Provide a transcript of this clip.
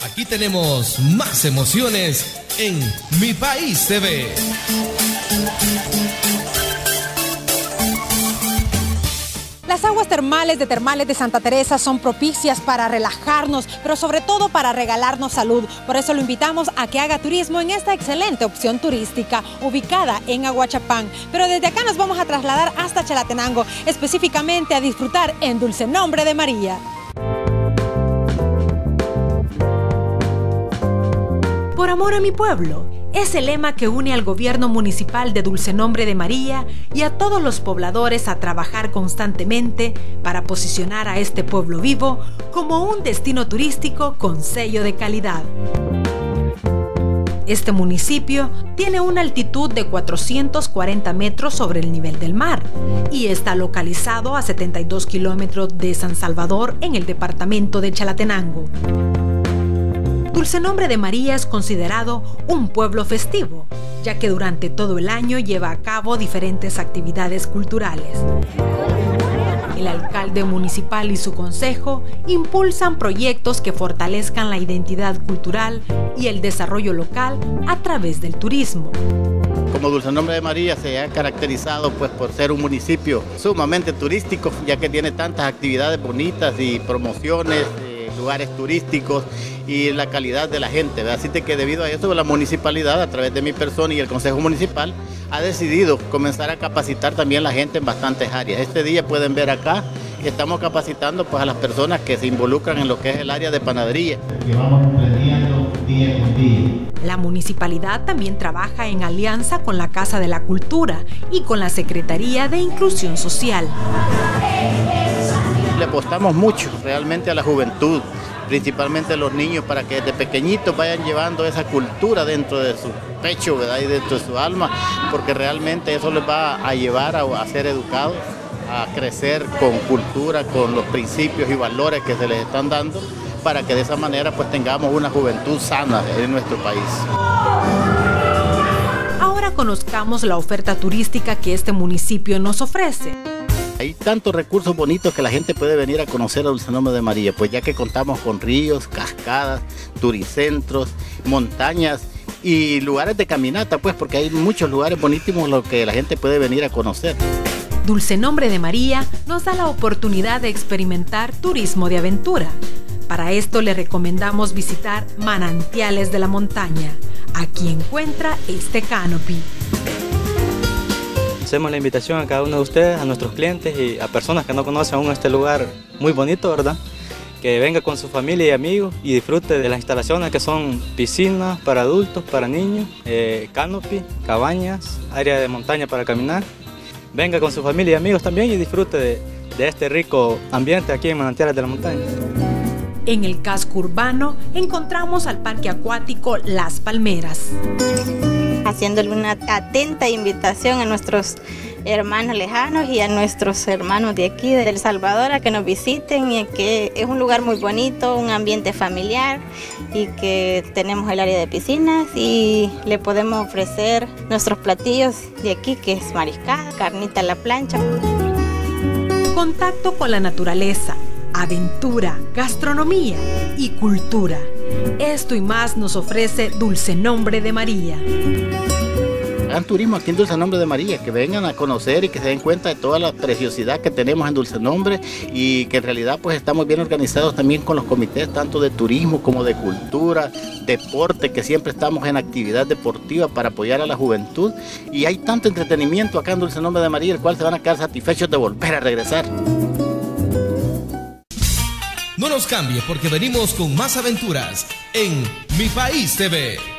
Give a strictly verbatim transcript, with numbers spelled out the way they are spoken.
Aquí tenemos más emociones en Mi País T V. Las aguas termales de Termales de Santa Teresa son propicias para relajarnos, pero sobre todo para regalarnos salud. Por eso lo invitamos a que haga turismo en esta excelente opción turística ubicada en Aguachapán. Pero desde acá nos vamos a trasladar hasta Chalatenango, específicamente a disfrutar en Dulce Nombre de María. Por amor a mi pueblo, es el lema que une al gobierno municipal de Dulce Nombre de María y a todos los pobladores a trabajar constantemente para posicionar a este pueblo vivo como un destino turístico con sello de calidad. Este municipio tiene una altitud de cuatrocientos cuarenta metros sobre el nivel del mar y está localizado a setenta y dos kilómetros de San Salvador en el departamento de Chalatenango. Dulce Nombre de María es considerado un pueblo festivo, ya que durante todo el año lleva a cabo diferentes actividades culturales. El alcalde municipal y su consejo impulsan proyectos que fortalezcan la identidad cultural y el desarrollo local a través del turismo. Como Dulce Nombre de María se ha caracterizado pues, por ser un municipio sumamente turístico, ya que tiene tantas actividades bonitas y promociones, eh, lugares turísticos y la calidad de la gente, ¿verdad? Así que debido a eso la municipalidad, a través de mi persona y el Consejo Municipal, ha decidido comenzar a capacitar también a la gente en bastantes áreas. Este día pueden ver acá que estamos capacitando pues, a las personas que se involucran en lo que es el área de panadería. Que vamos aprendiendo día con día. La municipalidad también trabaja en alianza con la Casa de la Cultura y con la Secretaría de Inclusión Social. Le apostamos mucho realmente a la juventud, principalmente a los niños, para que desde pequeñitos vayan llevando esa cultura dentro de su pecho, ¿verdad? Y dentro de su alma, porque realmente eso les va a llevar a, a ser educados, a crecer con cultura, con los principios y valores que se les están dando, para que de esa manera pues tengamos una juventud sana en nuestro país. Ahora conozcamos la oferta turística que este municipio nos ofrece. Hay tantos recursos bonitos que la gente puede venir a conocer a Dulce Nombre de María, pues ya que contamos con ríos, cascadas, turicentros, montañas y lugares de caminata, pues porque hay muchos lugares bonitísimos los que la gente puede venir a conocer. Dulce Nombre de María nos da la oportunidad de experimentar turismo de aventura. Para esto le recomendamos visitar Manantiales de la Montaña. Aquí encuentra este canopy. Hacemos la invitación a cada uno de ustedes, a nuestros clientes y a personas que no conocen aún este lugar muy bonito, ¿verdad? Que venga con su familia y amigos y disfrute de las instalaciones que son piscinas para adultos, para niños, eh, canopy, cabañas, área de montaña para caminar. Venga con su familia y amigos también y disfrute de, de este rico ambiente aquí en Manantiales de la Montaña. En el casco urbano encontramos al parque acuático Las Palmeras. Haciéndole una atenta invitación a nuestros hermanos lejanos y a nuestros hermanos de aquí, de El Salvador, a que nos visiten, y que es un lugar muy bonito, un ambiente familiar, y que tenemos el área de piscinas y le podemos ofrecer nuestros platillos de aquí, que es mariscada, carnita a la plancha. Contacto con la naturaleza, aventura, gastronomía y cultura. Esto y más nos ofrece Dulce Nombre de María. Hagan turismo aquí en Dulce Nombre de María, que vengan a conocer y que se den cuenta de toda la preciosidad que tenemos en Dulce Nombre, y que en realidad pues estamos bien organizados también con los comités tanto de turismo como de cultura, deporte, que siempre estamos en actividad deportiva para apoyar a la juventud, y hay tanto entretenimiento acá en Dulce Nombre de María, el cual se van a quedar satisfechos de volver a regresar. No nos cambie porque venimos con más aventuras en Mi País T V.